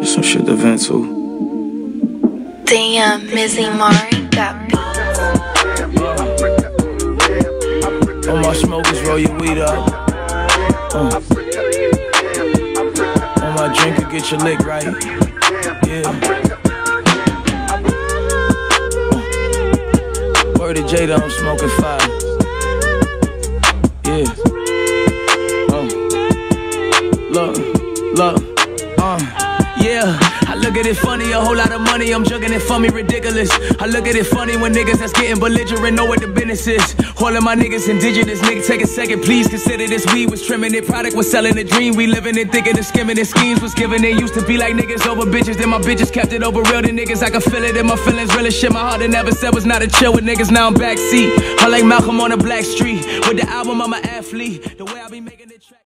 Some shit to vent to. Damn, Mizzy Mari got beats. All my smokers, roll your weed up. All my drinker, get your lick right. Yeah. Word to Jada, I'm smoking fire. Yeah. Look. Yeah, I look at it funny, a whole lot of money, I'm jugging it for me, ridiculous. I look at it funny when niggas that's getting belligerent know what the business is. All of my niggas indigenous, nigga, take a second, please consider this. We was trimming it, product was selling a dream. We living it, thinking and skimming it, schemes was given. It used to be like niggas over bitches, then my bitches kept it over real. The niggas, I can feel it in my feelings, real as shit. My heart that never said was not a chill with niggas, now I'm backseat. I like Malcolm on a black street, with the album I'm an athlete. The way I be making it track.